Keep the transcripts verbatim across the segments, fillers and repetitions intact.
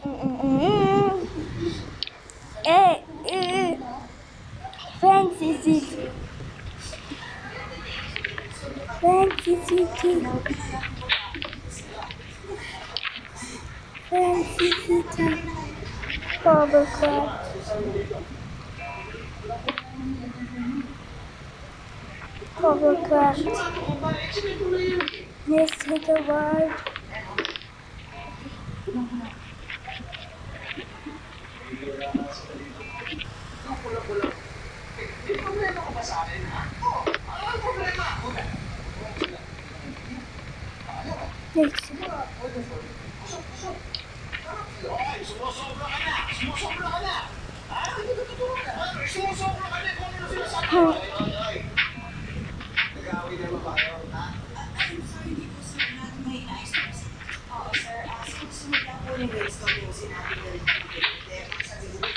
Mm-mm. Eh, eh. Fancy City. Fancy City. Fancy City. Hovercraft. Hovercraft. Let's take a ride. Let's Sumusobra ka na! Sumusobra ka na! Ha? Sumusobra ka na kung ano sinasabi Huh. mo! Nag-aaway naman ba kayo? Ha? I'm sorry, hindi po sir, not my Aice. Oo sir, uh, sinusunod lang po yung ways ko yung sinabi ko rin po yung sabi ko.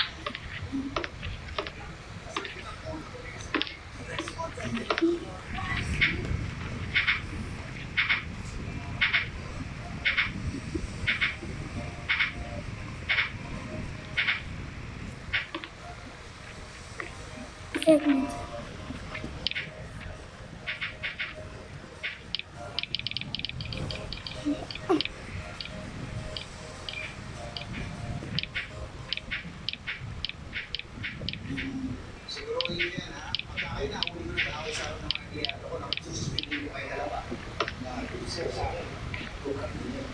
segment.